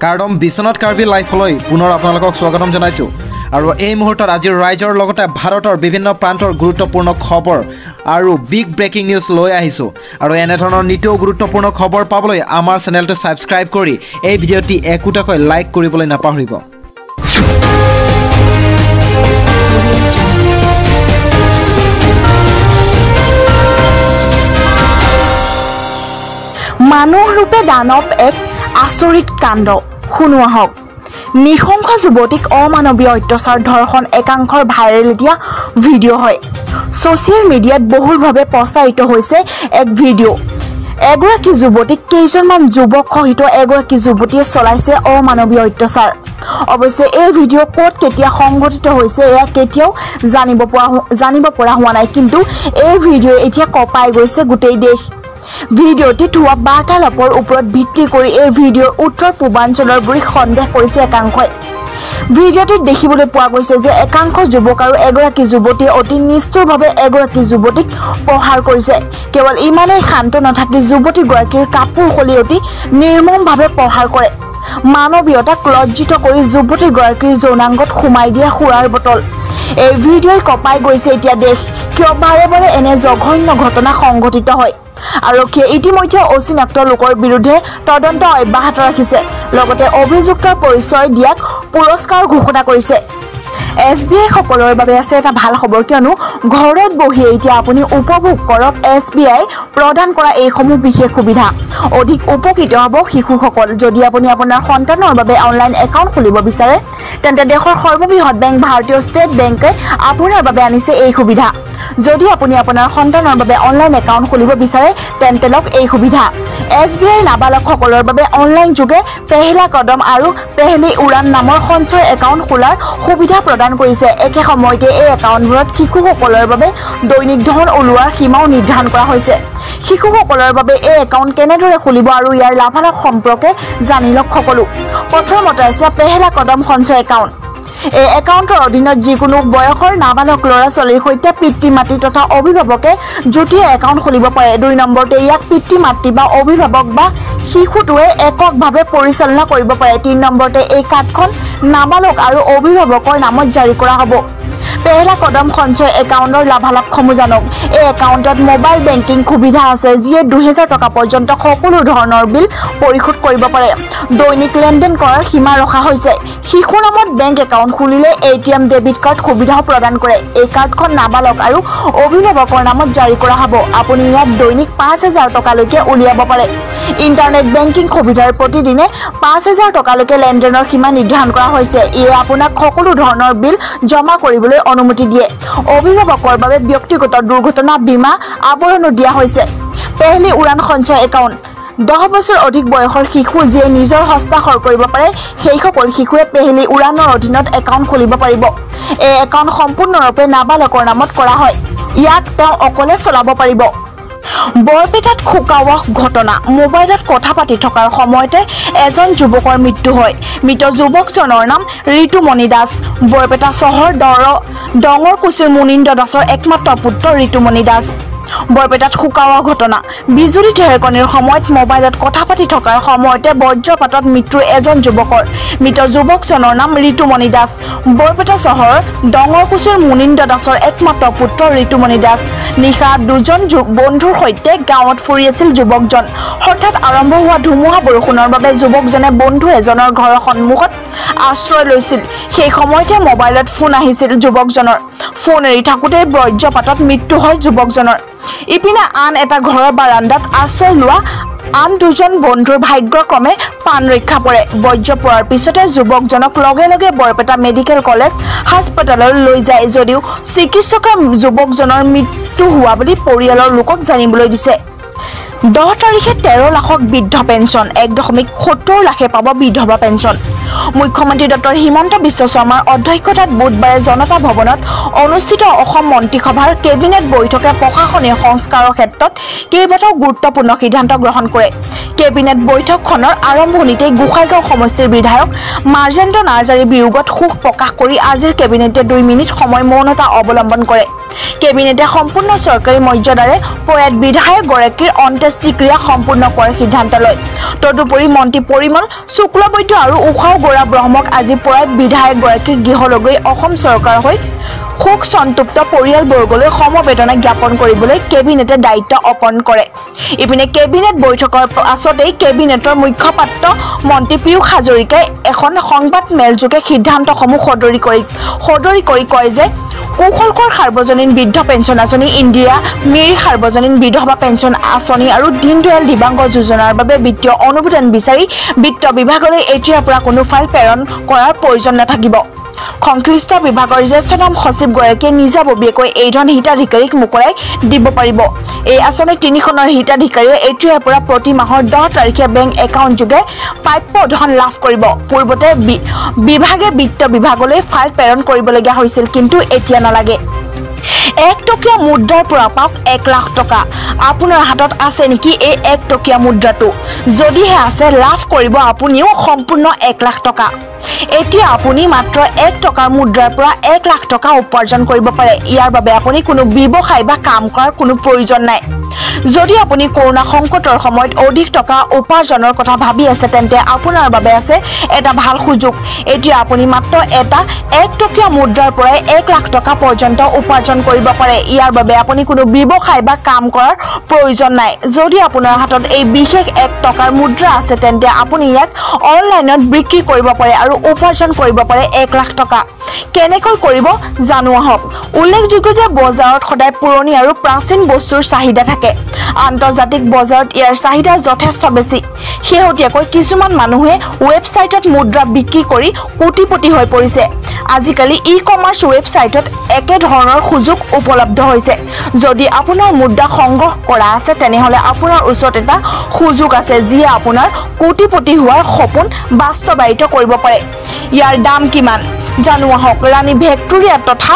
কাৰ্ডম বিশ্বনাথ কাৰ্বি লাইফলৈ পুনৰ আপোনালোকক স্বাগতম জনাইছোঁ আৰু এই মুহূৰ্তত আজিৰ ৰাইজৰ লগতে ভাৰতৰ বিভিন্ন প্ৰান্তৰ গুৰুত্বপূৰ্ণ খবৰ আৰু বিগ ব্ৰেকিং নিউজ লৈ আহিছোঁ আৰু এনে ধৰণৰ নিতৌ গুৰুত্বপূৰ্ণ খবৰ পাবলৈ আমাৰ চেনেলটো সাবস্ক্ৰাইব কৰি এই ভিডিঅ'টি একোটাকৈ লাইক কৰিবলৈ নাপাহৰিব। মানুহ ৰূপে দানৱ এক আচৰিত কাণ্ড শুনোৱা হওক। নিশংস যুৱতীক অমানৱীয় অত্যাচাৰ ধৰ্ষণ একাংশৰ ভাইৰেল দিয়া ভিডিঅ' হয়। ছ'চিয়েল মিডিয়াত বহুলভাৱে প্ৰচাৰিত হৈছে এক ভিডিঅ'। এগৰাকী যুৱতীক কেইজনমান যুৱক সহিত এগৰাকী যুৱতীয়ে চলাইছে অমানৱীয় অত্যাচাৰ। অৱশ্যে এই ভিডিঅ' ক'ত কেতিয়া সংঘটিত হৈছে এয়া কেতিয়াও জানিব পৰা হোৱা নাই, কিন্তু এই ভিডিঅ' এতিয়া কঁপাই গৈছে গোটেই দেশ। ভিডিঅ'টিত হোৱা বাৰ্তালাপৰ ওপৰত ভিত্তি কৰি এই ভিডিঅ'ৰ উত্তৰ পূৰ্বাঞ্চলৰ বুলি সন্দেহ কৰিছে একাংশই। ভিডিঅ'টিত দেখিবলৈ পোৱা গৈছে যে একাংশ যুৱক আৰু এগৰাকী যুৱতীয়ে অতি নিষ্ঠুৰভাৱে এগৰাকী যুৱতীক প্ৰহাৰ কৰিছে। কেৱল ইমানেই শান্ত নাথাকি যুৱতীগৰাকীৰ কাপোৰ খুলি অতি নিৰ্মমভাৱে প্ৰহাৰ কৰে। মানৱীয়তাক লজ্জিত কৰি যুৱতীগৰাকীৰ যৌনাংগত সোমাই দিয়া সুৰাৰ বটল। এই ভিডিঅ'ই কঁপাই গৈছে এতিয়া দেশ। কিয় বাৰে বাৰে এনে জঘন্য ঘটনা সংঘটিত হয়? আৰক্ষীয়ে ইতিমধ্যে অচিনাক্ত লোকৰ বিৰুদ্ধে তদন্ত অব্যাহত ৰাখিছে, লগতে অভিযুক্তৰ পৰিচয় দিয়াক পুৰস্কাৰ ঘোষণা কৰিছে। SBI সকলৰ বাবে আছে এটা ভাল খবৰ, কিয়নো ঘৰত বহি এতিয়া আপুনি উপভোগ কৰক SBI প্ৰদান কৰা এইসমূহ বিশেষ সুবিধা। অধিক উপকৃত হ'ব শিশুসকল। যদি আপুনি আপোনাৰ সন্তানৰ বাবে অনলাইন একাউণ্ট খুলিব বিচাৰে, তেন্তে দেশৰ সৰ্ববৃহৎ বেংক ভাৰতীয় ষ্টেট বেংকে আপোনাৰ বাবে আনিছে এই সুবিধা। যদি আপুনি আপোনাৰ সন্তানৰ বাবে অনলাইন একাউণ্ট খুলিব বিচাৰে, তেন্তে লওক এই সুবিধা। SBI নাবালকসকলৰ বাবে অনলাইন যোগে পেহলা কদম আৰু পেহলি উড়ান নামৰ সঞ্চয় একাউণ্ট খোলাৰ সুবিধা প্ৰদান কৰিছে। একে সময়তে এই একাউণ্টবোৰত শিশুসকলৰ বাবে দৈনিক ধন ওলোৱাৰ সীমাও নিৰ্ধাৰণ কৰা হৈছে। শিশুসকলৰ বাবে এই একাউণ্ট কেনেদৰে খুলিব আৰু ইয়াৰ লাভালাভ সম্পৰ্কে জানি লওক সকলো। প্ৰথমতে আছে পেহলা কদম সঞ্চয় একাউণ্ট। এই একাউণ্টৰ অধীনত যিকোনো বয়সৰ নাবালক ল'ৰা ছোৱালীৰ সৈতে পিতৃ মাতৃ তথা অভিভাৱকে যুটীয়া একাউণ্ট খুলিব পাৰে। 2 নম্বৰতে ইয়াক পিতৃ মাতৃ বা অভিভাৱক বা শিশুটোৱে এককভাৱে পৰিচালনা কৰিব পাৰে। 3 নম্বৰতে এই কাৰ্ডখন নাবালক আৰু অভিভাৱকৰ নামত জাৰি কৰা হ'ব। পেহলা কদম সঞ্চয় একাউণ্টৰ লাভালাভসমূহ জানক। এই একাউণ্টত মোবাইল বেংকিং সুবিধা আছে, যিয়ে 2000 টকা পৰ্যন্ত সকলো ধৰণৰ বিল পৰিশোধ কৰিব পাৰে। দৈনিক লেনদেন কৰাৰ সীমা ৰখা হৈছে। শিশুৰ নামত বেংক একাউণ্ট খুলিলে ATM ডেবিট কাৰ্ড সুবিধাও প্ৰদান কৰে। এই কাৰ্ডখন নাবালক আৰু অভিভাৱকৰ নামত জাৰি কৰা হ'ব। আপুনি ইয়াত দৈনিক 5000 টকালৈকে উলিয়াব পাৰে। ইণ্টাৰনেট বেংকিং সুবিধাৰ প্ৰতিদিনে 5000 টকালৈকে লেনদেনৰ সীমা নিৰ্ধাৰণ কৰা হৈছে। ইয়ে আপোনাক সকলো ধৰণৰ বিল জমা কৰিবলৈ অনুমতি দিয়ে। অভিভাৱকৰ বাবে ব্যক্তিগত দুৰ্ঘটনা বীমা আৱৰণো দিয়া হৈছে। পেহলি উড়ান সঞ্চয় একাউণ্ট 10 বছৰ অধিক বয়সৰ শিশু যিয়ে নিজৰ হস্তাক্ষৰ কৰিব পাৰে, সেইসকল শিশুৱে পেহলি উড়ানৰ অধীনত একাউণ্ট খুলিব পাৰিব। এই একাউণ্ট সম্পূৰ্ণৰূপে নাবালকৰ নামত কৰা হয়। ইয়াক তেওঁ অকলে চলাব পাৰিব। বৰপেটাত শোকাৱহ ঘটনা। মোবাইলত কথা পাতি থকাৰ সময়তে এজন যুৱকৰ মৃত্যু হয়। মৃত যুৱকজনৰ নাম ঋতুমণি দাস। বৰপেটা চহৰ ডঙৰকুছিৰ মুনীন্দ্ৰ দাসৰ একমাত্ৰ পুত্ৰ ঋতুমণি দাস। বৰপেটাত শোকাৱহ ঘটনা। বিজুলী ঢেৰেকনিৰ সময়ত মোবাইলত কথা পাতি থকাৰ সময়তে বজ্ৰপাতত মৃত্যু এজন যুৱকৰ। মৃত যুৱকজনৰ নাম ঋতুমণি দাস। বৰপেটা চহৰৰ ডঙৰকুছিৰ মুনীন্দ্ৰ দাসৰ একমাত্ৰ পুত্ৰ ঋতুমণি দাস। নিশা 2জন বন্ধুৰ সৈতে গাঁৱত ফুৰি আছিল যুৱকজন। হঠাৎ আৰম্ভ হোৱা ধুমুহা বৰষুণৰ বাবে যুৱকজনে বন্ধু এজনৰ ঘৰৰ সন্মুখত আশ্ৰয় লৈছিল। সেই সময়তে মোবাইলত ফোন আহিছিল যুৱকজনৰ। ফোন এৰি থাকোঁতে বজ্ৰপাতত মৃত্যু হয় যুৱকজনৰ। ইপিনে আন এটা ঘৰৰ বাৰান্দাত আশ্ৰয় লোৱা আন 2জন বন্ধুৰ ভাগ্যক্ৰমে প্ৰাণ ৰক্ষা পৰে। বজ্ৰ পৰাৰ পিছতে যুৱকজনক লগে লগে বৰপেটা মেডিকেল কলেজ হাস্পতাললৈ লৈ যায়, যদিও চিকিৎসকে যুৱকজনৰ মৃত্যু হোৱা বুলি পৰিয়ালৰ লোকক জানিবলৈ দিছে। 10 তাৰিখে 13 লাখক বৃদ্ধ পেঞ্চন, 1.70 লাখে পাব বিধৱা পেঞ্চন। মুখ্যমন্ত্ৰী ডক্টৰ হিমন্ত বিশ্ব শৰ্মাৰ অধ্যক্ষতাত বুধবাৰে জনতা ভৱনত অনুষ্ঠিত অসম মন্ত্ৰীসভাৰ কেবিনেট বৈঠকে প্ৰশাসনীয় সংস্কাৰৰ ক্ষেত্ৰত কেইবাটাও গুৰুত্বপূৰ্ণ সিদ্ধান্ত গ্ৰহণ কৰে। কেবিনেট বৈঠকখনৰ আৰম্ভণিতে গোসাইগাঁও সমষ্টিৰ বিধায়ক মাৰ্জেন্দ্ৰ নাৰ্জাৰীৰ বিয়োগত শোক প্ৰকাশ কৰি আজিৰ কেবিনেটে 2 মিনিট সময় মৌনতা অৱলম্বন কৰে। কেবিনেটে সম্পূৰ্ণ চৰকাৰী মৰ্যাদাৰে প্ৰয়াত বিধায়কগৰাকীৰ অন্ত্যেষ্টিক্ৰিয়া সম্পূৰ্ণ কৰাৰ সিদ্ধান্ত লয়। তদুপৰি মন্ত্ৰী পৰিমল শুক্লবৈদ্য আৰু উষাও গৌৰা ব্ৰহ্মক আজি প্ৰয়াত বিধায়কগৰাকীৰ গৃহলৈ অসম চৰকাৰৰ হৈ শোক সন্তপ্ত পৰিয়ালবৰ্গলৈ সমবেদনা জ্ঞাপন কৰিবলৈ কেবিনেটে দায়িত্ব অৰ্পণ কৰে। ইপিনে কেবিনেট বৈঠকৰ পাছতেই কেবিনেটৰ মুখ্যপাত্ৰ মন্ত্ৰী পীয়ুষ হাজৰিকাই এখন সংবাদ মেলযোগে সিদ্ধান্তসমূহ সদৰি কৰি কয় যে কৌশলকৰ সাৰ্বজনীন বৃদ্ধ পেঞ্চন আঁচনি, ইন্দিৰা মিৰি সাৰ্বজনীন বিধৱা পেঞ্চন আঁচনি আৰু দীনদয়াল দিব্যাংগ যোজনাৰ বাবে বিত্তীয় অনুমোদন বিচাৰি বিত্ত বিভাগলৈ এতিয়াৰ পৰা কোনো ফাইল প্ৰেৰণ কৰাৰ প্ৰয়োজন নাথাকিব। সংশ্লিষ্ট বিভাগৰ জ্যেষ্ঠতম সচিবগৰাকীয়ে নিজাববীয়াকৈ এই ধন হিতাধিকাৰীক মোকলাই দিব পাৰিব। এই আঁচনিৰ 3খনৰ হিতাধিকাৰীয়ে এতিয়াৰ পৰা প্ৰতি মাহৰ 10 তাৰিখে বেংক একাউণ্ট যোগে প্ৰাপ্য ধন লাভ কৰিব। পূৰ্বতে বিভাগে বিত্ত বিভাগলৈ ফাইল প্ৰেৰণ কৰিবলগীয়া হৈছিল, কিন্তু এতিয়া নালাগে। 1 টকীয়া মুদ্ৰাৰ পৰা পাওক 1 লাখ টকা। আপোনাৰ হাতত আছে নেকি এই 1 টকীয়া মুদ্ৰাটো? যদিহে আছে, লাভ কৰিব আপুনিও সম্পূৰ্ণ 1 লাখ টকা। এতিয়া আপুনি মাত্ৰ 1 টকাৰ মুদ্ৰাৰ পৰা 1 লাখ টকা উপাৰ্জন কৰিব পাৰে। ইয়াৰ বাবে আপুনি কোনো ব্যৱসায় বা কাম কৰাৰ কোনো প্ৰয়োজন নাই। যদি আপুনি কৰোনা সংকটৰ সময়ত অধিক টকা উপাৰ্জনৰ কথা ভাবি আছে, তেন্তে আপোনাৰ বাবে আছে এটা ভাল সুযোগ। এতিয়া আপুনি মাত্ৰ এটা 1 টকীয়া মুদ্ৰাৰ পৰাই 1 লাখ টকা পৰ্যন্ত উপাৰ্জন কৰিব পাৰে। ইয়াৰ বাবে আপুনি কোনো ব্যৱসায় বা কাম কৰাৰ প্ৰয়োজন নাই। যদি আপোনাৰ হাতত এই বিশেষ 1 টকাৰ মুদ্ৰা আছে, তেন্তে আপুনি ইয়াক অনলাইনত বিক্ৰী কৰিব পাৰে আৰু উপাৰ্জন কৰিব পাৰে 1 লাখ টকা। কেনেকৈ কৰিব জানো আহক। উল্লেখযোগ্য যে বজাৰত সদায় পুৰণি আৰু প্ৰাচীন বস্তুৰ চাহিদা থাকে। আন্তৰ্জাতিক বজাৰত ইয়াৰ চাহিদা যথেষ্ট বেছি। শেহতীয়াকৈ কিছুমান মানুহে ৱেবছাইটত মুদ্ৰা বিক্ৰী কৰি কোটিপতি হৈ পৰিছে। আজিকালি ই-কমাৰ্চ ৱেবছাইটত একে ধৰণৰ সুযোগ উপলব্ধ হৈছে। যদি আপোনাৰ মুদ্ৰা সংগ্ৰহ কৰা আছে, তেনেহ'লে আপোনাৰ ওচৰত এটা সুযোগ আছে যিয়ে আপোনাৰ কোটিপতি হোৱাৰ সপোন বাস্তৱায়িত কৰিব পাৰে। ইয়াৰ দাম কিমান জানো আহক। ৰাণী ভিক্টোৰিয়া তথা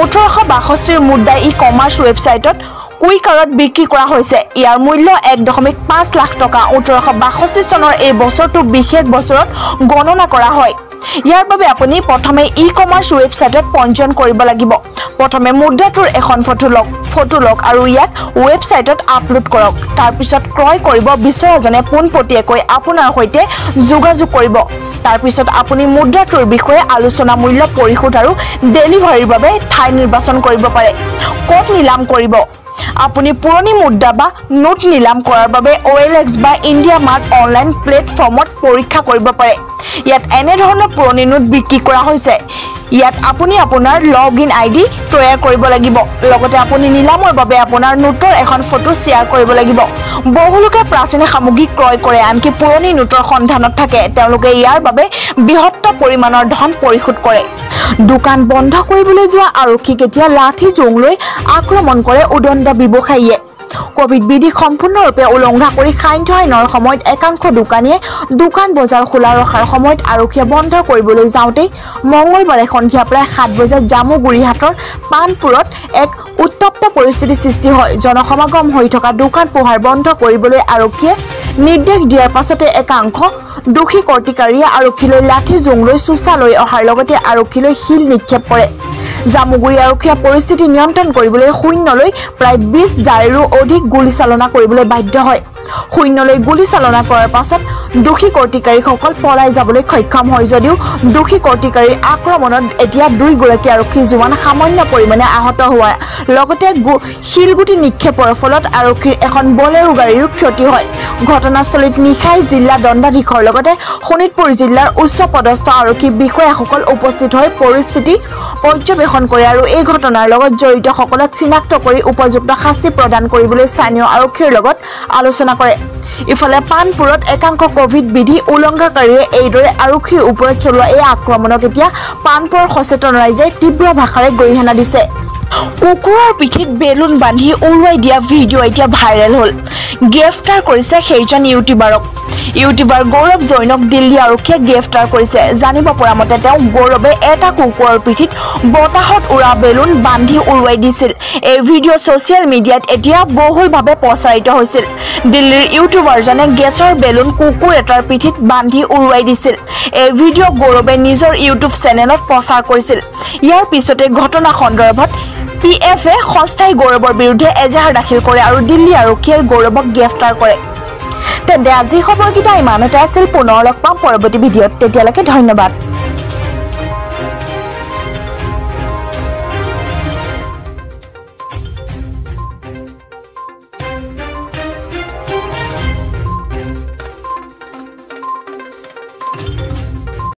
1862 মুদ্ৰা ই-কমাৰ্চ ৱেবছাইটত কুইকাৰত বিক্ৰী কৰা হৈছে। ইয়াৰ মূল্য 1.5 লাখ টকা। 1862 চনৰ এই বছৰটো বিশেষ বছৰত গণনা কৰা হয়। ইয়াৰ বাবে আপুনি প্ৰথমে ই-কমাৰ্চ ৱেবছাইটত পঞ্জীয়ন কৰিব লাগিব। প্ৰথমে মুদ্ৰাটোৰ এখন ফটো লওক আৰু ইয়াক ৱেবছাইটত আপলোড কৰক। তাৰ পিছত ক্ৰয় কৰিব বিচৰাজনে পোনপটীয়াকৈ আপোনাৰ সৈতে যোগাযোগ কৰিব। তাৰ পিছত আপুনি মুদ্ৰাটোৰ বিষয়ে আলোচনা, মূল্য পৰিশোধ আৰু ডেলিভাৰীৰ বাবে ঠাই নিৰ্বাচন কৰিব পাৰে। ক'ত নিলাম কৰিব? আপুনি পুৰণি মুদ্ৰা বা নোট নিলাম কৰাৰ বাবে OLX বা ইণ্ডিয়া মাৰ্ট অনলাইন প্লেটফৰ্মত পৰীক্ষা কৰিব পাৰে। ইয়াত এনেধৰণৰ পুৰণি নোট বিক্ৰী কৰা হৈছে। ইয়াত আপুনি আপোনাৰ লগইন ID তৈয়াৰ কৰিব লাগিব। লগতে আপুনি নিলামৰ বাবে আপোনাৰ নোটৰ এখন ফটো শ্বেয়াৰ কৰিব লাগিব। বহুলোকে প্ৰাচীন সামগ্ৰী ক্ৰয় কৰে, আনকি পুৰণি নোটৰ সন্ধানত থাকে। তেওঁলোকে ইয়াৰ বাবে বৃহত্তৰ পৰিমাণৰ ধন পৰিশোধ কৰে। দোকান বন্ধ কৰিবলৈ যোৱা আৰক্ষীক এতিয়া লাঠি জোং লৈ আক্ৰমণ কৰে উদণ্ড ব্যৱসায়ীয়ে। কোভিড বিধি সম্পূৰ্ণৰূপে উলংঘা কৰি সান্ধ্য আইনৰ সময়ত একাংশ দোকানীয়ে দোকান বজাৰ খোলা ৰখাৰ সময়ত আৰক্ষীয়ে বন্ধ কৰিবলৈ যাওঁতে মঙলবাৰে সন্ধিয়া প্ৰায় 7 বজাত জামুগুৰিহাটৰ পাণপুৰত এক উত্তপ্ত পৰিস্থিতিৰ সৃষ্টি হয়। জনসমাগম হৈ থকা দোকান পোহাৰ বন্ধ কৰিবলৈ আৰক্ষীয়ে নিৰ্দেশ দিয়াৰ পাছতে একাংশ দোষী কৰ্তৃকাৰীয়ে আৰক্ষীলৈ লাঠি জোং লৈ চোচা লৈ অহাৰ লগতে আৰক্ষীলৈ শিল নিক্ষেপ কৰে। জামুগুৰি আৰক্ষীয়ে পৰিস্থিতি নিয়ন্ত্ৰণ কৰিবলৈ শূন্যলৈ প্ৰায় 20 জাৰিৰো অধিক গুলীচালনা কৰিবলৈ বাধ্য হয়। শূন্যলৈ গুলীচালনা কৰাৰ পাছত দোষী কৰ্তৃকাৰীসকল পলাই যাবলৈ সক্ষম হয় যদিও দোষী কৰ্তৃকাৰীৰ আক্ৰমণত এতিয়া 2 গৰাকী আৰক্ষী জোৱান সামান্য পৰিমাণে আহত হোৱা লগতে শিলগুটি নিক্ষেপৰ ফলত আৰক্ষীৰ এখন বলেৰো গাড়ীৰো ক্ষতি হয়। ঘটনাস্থলীত নিশাই জিলা দণ্ডাধীশৰ লগতে শোণিতপুৰ জিলাৰ উচ্চ পদস্থ আৰক্ষী বিষয়াসকল উপস্থিত হৈ পৰিস্থিতি পৰ্যবেক্ষণ কৰে আৰু এই ঘটনাৰ লগত জড়িতসকলক চিনাক্ত কৰি উপযুক্ত শাস্তি প্ৰদান কৰিবলৈ স্থানীয় আৰক্ষীৰ লগত আলোচনা কৰে। ইফালে পাণপুৰত একাংশ কোভিড বিধি উলংঘাকাৰীয়ে এইদৰে আৰক্ষীৰ ওপৰত চলোৱা এই আক্ৰমণক এতিয়া পাণপুৰৰ সচেতন ৰাইজে তীব্ৰ ভাষাৰে গৰিহণা দিছে। কুকুৰৰ পিঠিত বেলুন বান্ধি উৰুৱাই দিয়া ভিডিঅ' এতিয়া ভাইৰেল হ'ল গ্ৰেফতাৰ কৰিছে সেইজন ইউটিউবাৰ গৌৰৱ জৈনক দিল্লী আৰক্ষীয়ে গ্ৰেফতাৰ কৰিছে জানিব পৰা মতে তেওঁ গৌৰৱে এটা কুকুৰৰ পিঠিত বতাহত উৰা বেলুন বান্ধি উৰুৱাই দিছিল এই ভিডিঅ' ছ'চিয়েল মিডিয়াত এতিয়া বহুলভাৱে প্ৰচাৰিত হৈছিল দিল্লীৰ ইউটিউবাৰজনে গেছৰ বেলুন কুকুৰ এটাৰ পিঠিত বান্ধি উৰুৱাই দিছিল এই ভিডিঅ' গৌৰৱে নিজৰ ইউটিউব চেনেলত প্ৰচাৰ কৰিছিল ইয়াৰ পিছতে ঘটনা সন্দৰ্ভত PFA সংস্থাই গৌৰৱৰ বিৰুদ্ধে এজাহাৰ দাখিল কৰে আৰু দিল্লী আৰক্ষীয়ে গৌৰৱক গ্ৰেফতাৰ কৰে তেন্তে আজি খবৰকেইটা ইমানতে আছিল পুনৰ লগ পাম পৰৱৰ্তী ভিডিঅ'ত তেতিয়ালৈকে ধন্যবাদ